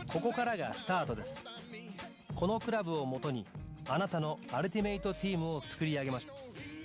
ここからがスタートです。このクラブをもとにあなたのアルティメイトチームを作り上げましょう。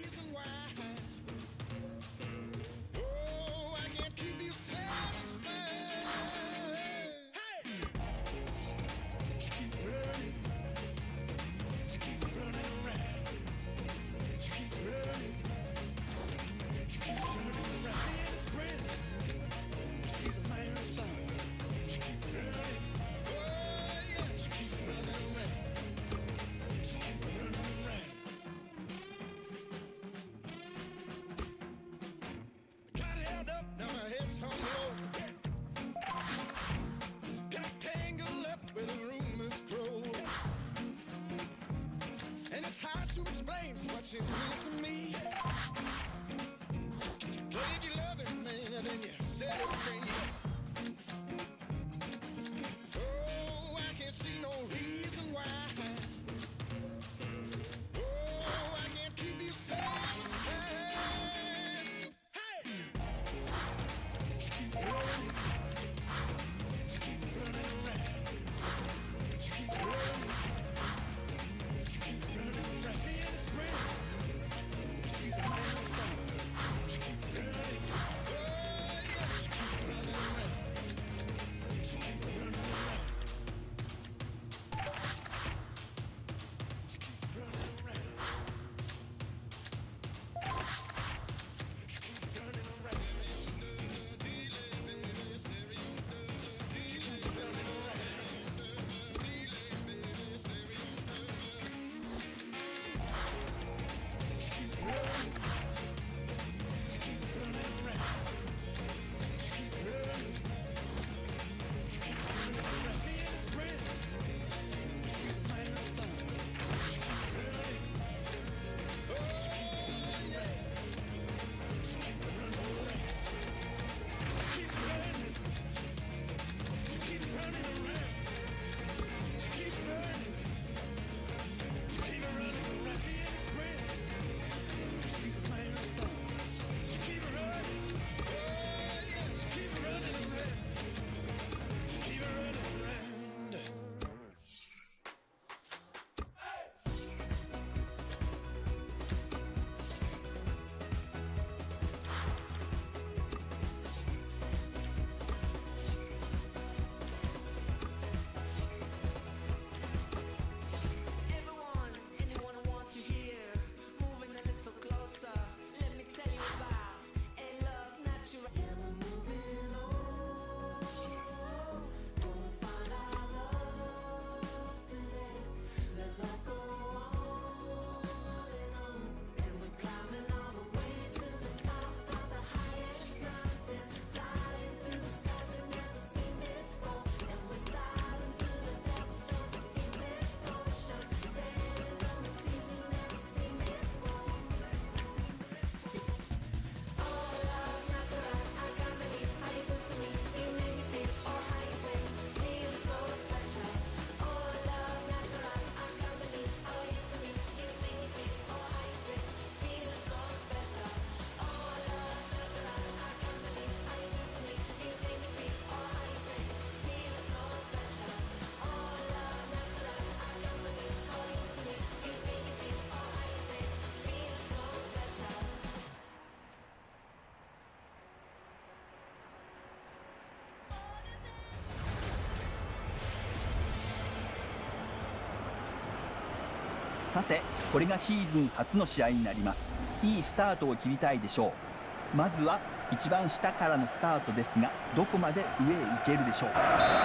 さて、これがシーズン初の試合になります。いいスタートを切りたいでしょう。まずは一番下からのスタートですが、どこまで上へ行けるでしょう。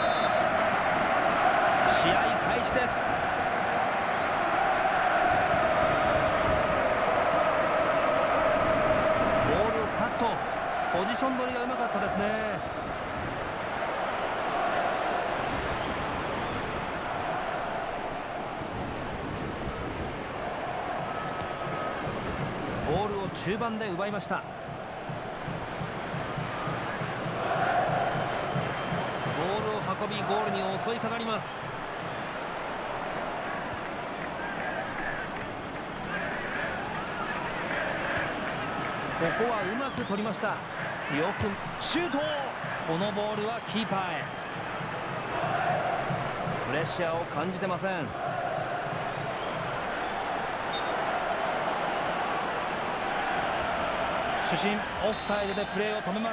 試合開始です。ボールをカット。ポジション取りがうまかったですね。ボールを中盤で奪いました。ボールを運びゴールに襲いかかります。ここはうまく取りました。よくシュート。このボールはキーパーへ。 プレッシャーを感じてません。主審オフサイドでプレーを止めます。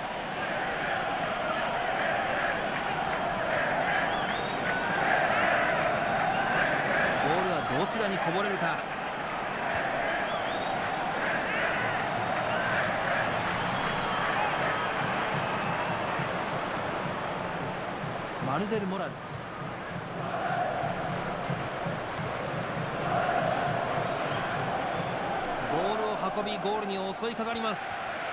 ボールはどちらにこぼれるか。マルデル・モラル。ボールを運びゴールに襲いかかります。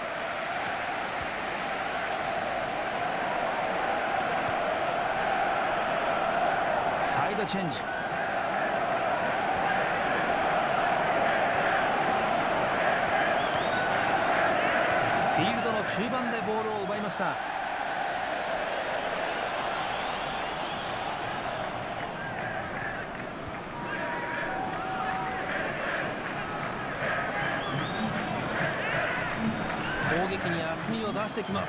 サイドチェンジ。フィールドの中盤でボールを奪いました。攻撃に厚みを出してきます。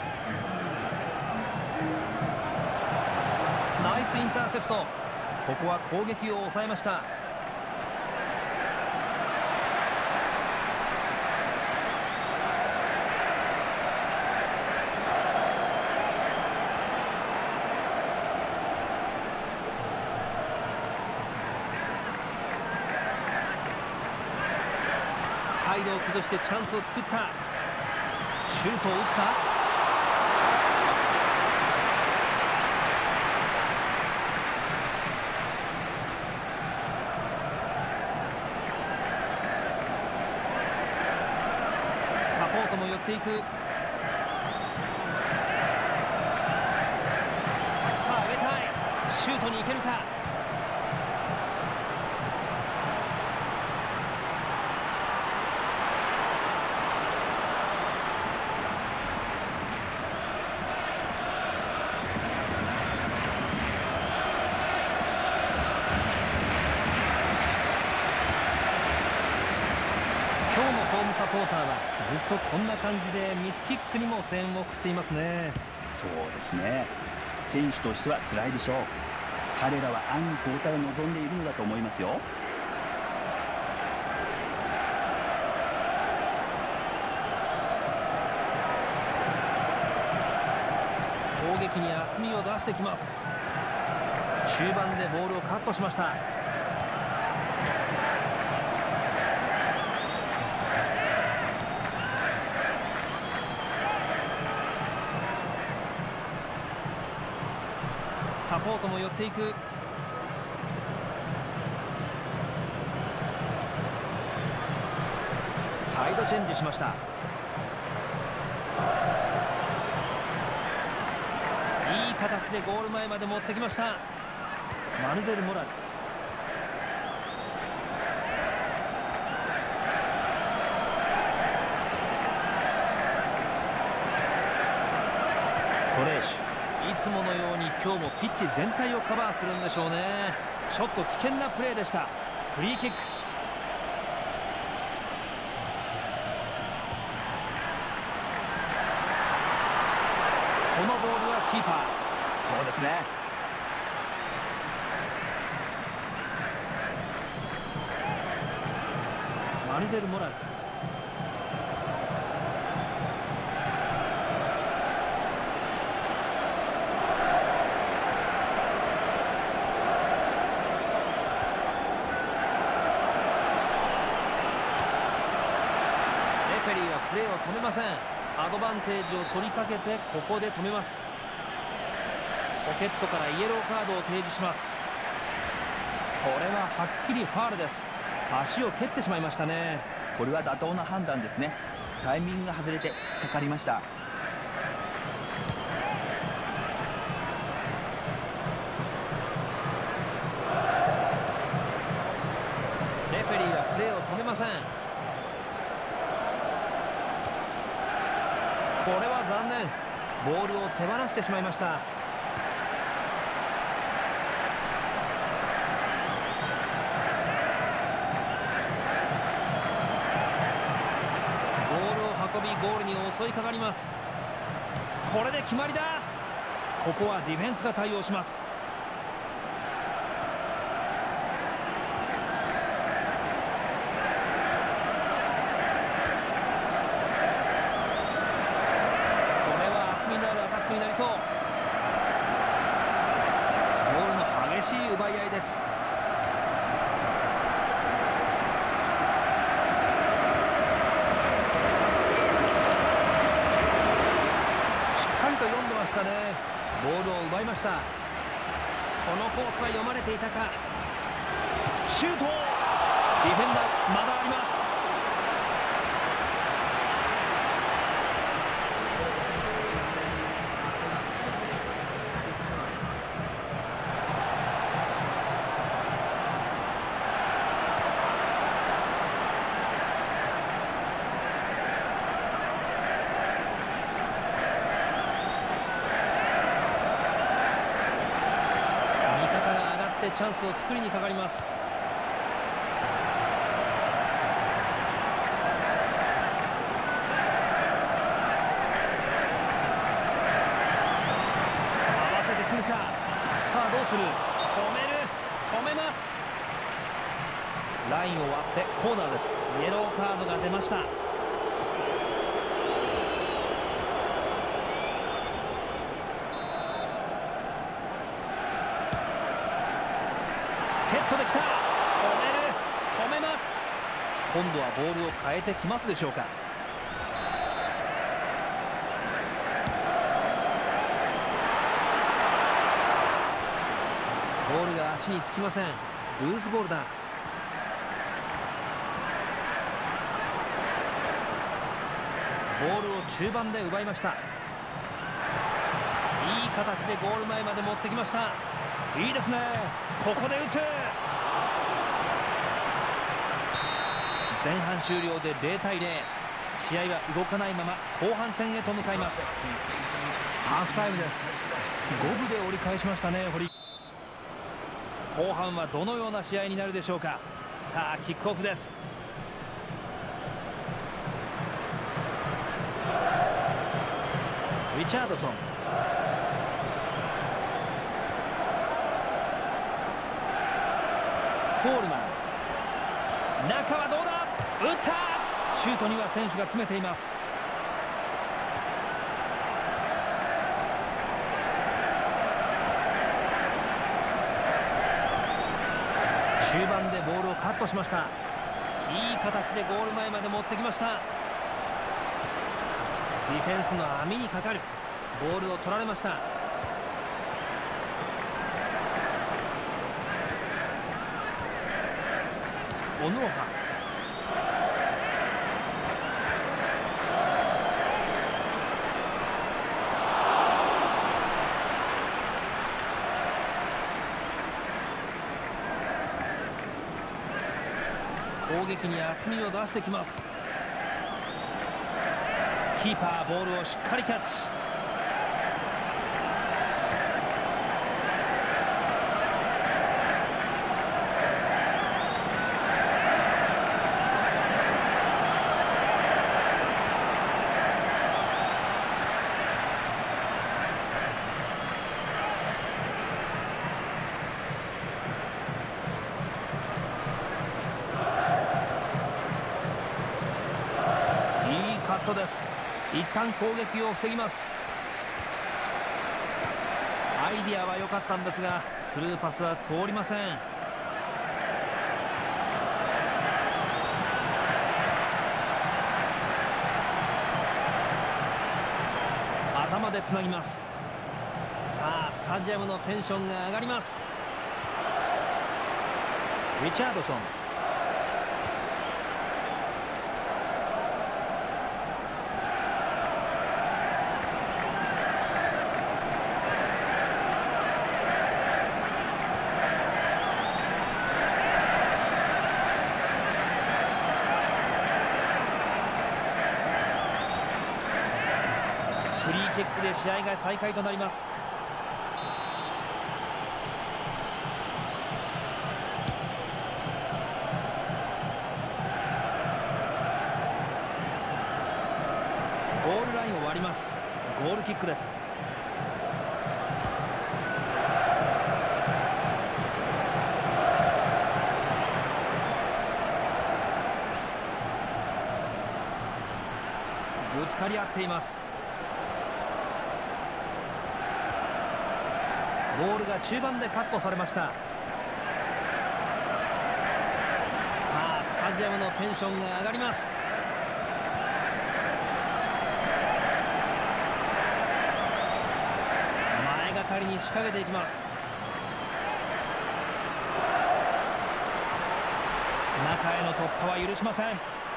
ナイスインターセプト。ここは攻撃を抑えました。サイドを崩してチャンスを作った。シュートを打つか。サポートも寄っていく。さあ上げたい。シュートに行けるか。今日のホームサポーターはずっとこんな感じでミスキックにも声援を送っていますね。 そうですね。選手としては辛いでしょう。彼らは暗に交代を望んでいるのだと思いますよ。 攻撃に厚みを出してきます。中盤でボールをカットしました。サポートも寄っていく。サイドチェンジしました。いい形でゴール前まで持ってきました。マルデル・モラル。トレーシュ。いつものように今日もピッチ全体をカバーするんでしょうね。ちょっと危険なプレーでした。フリーキック。このボールはキーパー。 そうですね。 マルデル・モラル。レフェリーはプレーを止めません。アドバンテージを取りかけてここで止めます。ポケットからイエローカードを提示します。これははっきりファールです。足を蹴ってしまいましたね。 これは妥当な判断ですね。タイミングが外れて引っかかりました。 レフェリーはプレーを止めません。これは残念。ボールを手放してしまいました。ボールを運びゴールに襲いかかります。これで決まりだ。ここはディフェンスが対応します。 をボールの激しい奪い合いです。しっかりと読んでましたね。ボールを奪いました。このコースは読まれていたか。シュート。ディフェンダーまだあります。チャンスを作りにかかります。合わせてくるか。さあどうする。止めます。ラインを割ってコーナーです。イエローカードが出ました。ヘッドできた。止めます。今度はボールを変えてきますでしょうか。ボールが足につきません。ルーズボールだ。ボールを中盤で奪いました。いい形でゴール前まで持ってきました。いいですね。ここで打つ。前半終了で0対0。試合は動かないまま後半戦へと向かいます。ハーフタイムです。五分で折り返しましたね、堀。後半はどのような試合になるでしょうか。さあキックオフです。リチャードソン。コールマン。中はどうだ。打った。シュートには選手が詰めています。中盤でボールをカットしました。いい形でゴール前まで持ってきました。ディフェンスの網にかかる。ボールを取られました。オヌオハ。攻撃に厚みを出してきます。キーパーボールをしっかりキャッチ。です。一旦攻撃を防ぎます。アイディアは良かったんですがスルーパスは通りません。頭でつなぎます。さあスタジアムのテンションが上がります。リチャードソン。フリーキックで試合が再開となります。ゴールラインを割ります。ゴールキックです。ぶつかり合っています。 ボールが中盤でカットされました。さあスタジアムのテンションが上がります。前がかりに仕掛けていきます。中への突破は許しません。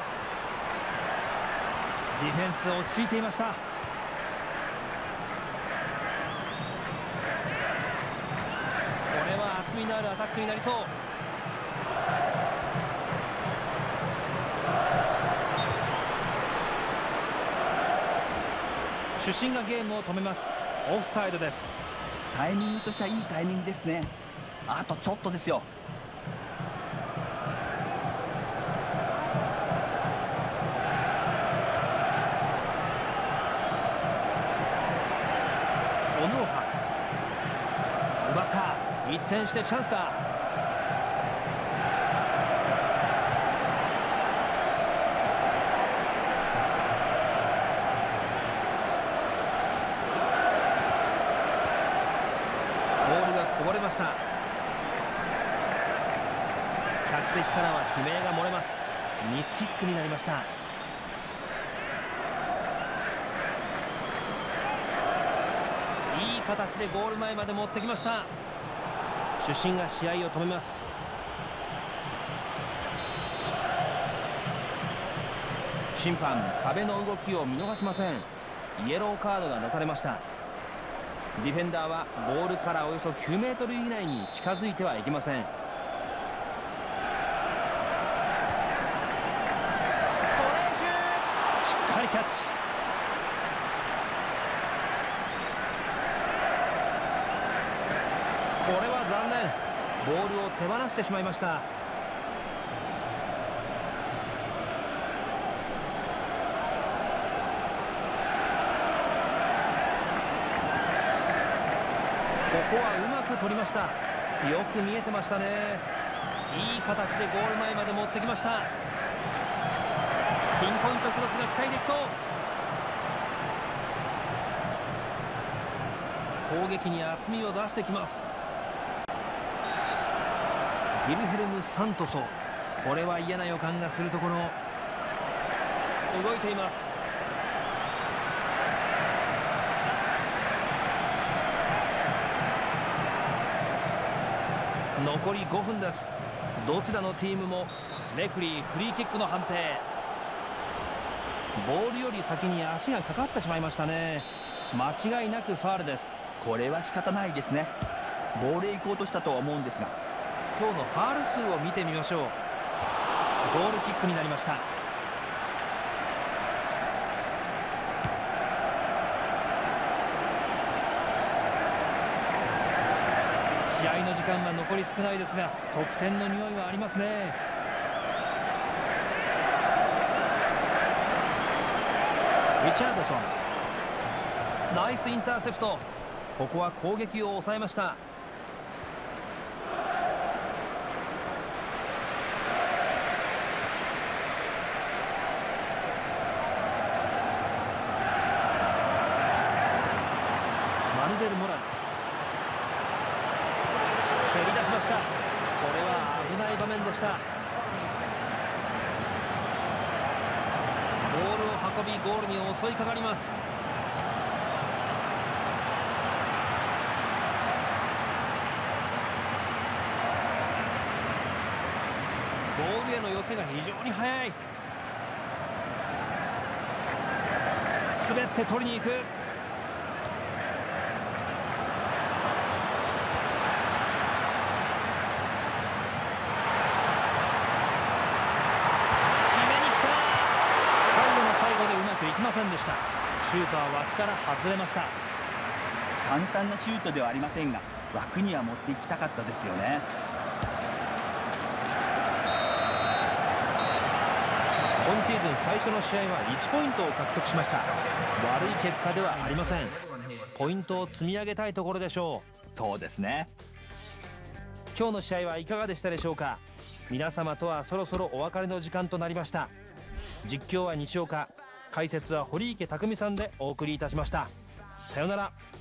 ディフェンス落ち着いていました。これは厚みのあるアタックになりそう。主審がゲームを止めます。オフサイドです。 タイミングとしてはいいタイミングですね。あとちょっとですよ。 小野派奪った。一転してチャンスだ。ボールがこぼれました。客席からは悲鳴が漏れます。ミスキックになりました。いい形でゴール前まで持ってきました。主審が試合を止めます。審判、壁の動きを見逃しません。イエローカードが出されました。ディフェンダーはボールからおよそ9メートル以内に近づいてはいけません。しっかりキャッチ。これは残念。ボールを手放してしまいました。ここはうまく取りました。よく見えてましたね。いい形でゴール前まで持ってきました。ピンポイントクロスが期待できそう。攻撃に厚みを出してきます。ギルヘルム・サントソ。これは嫌な予感がするところ。動いています。残り5分です。どちらのチームもレフリーフリーキックの判定。ボールより先に足がかかってしまいましたね。間違いなくファウルです。 これは仕方ないですね。ボールへ行こうとしたとは思うんですが。 今日のファウル数を見てみましょう。ゴールキックになりました。試合の時間は残り少ないですが、得点の匂いはありますね。リチャードソン、ナイスインターセプト。ここは攻撃を抑えました。マヌデル・モラル、蹴り出しました。これは危ない場面でした。ボールを運びゴールに襲いかかります。ゴールへの寄せが非常に速い。滑って取りに行く。いきませんでした。シュートは枠から外れました。 簡単なシュートではありませんが、枠には持っていきたかったですよね。 今シーズン最初の試合は1ポイントを獲得しました。悪い結果ではありません。ポイントを積み上げたいところでしょう。そうですね。 今日の試合はいかがでしたでしょうか。皆様とはそろそろお別れの時間となりました。実況は西岡、解説は堀池匠さんでお送りいたしました。さようなら。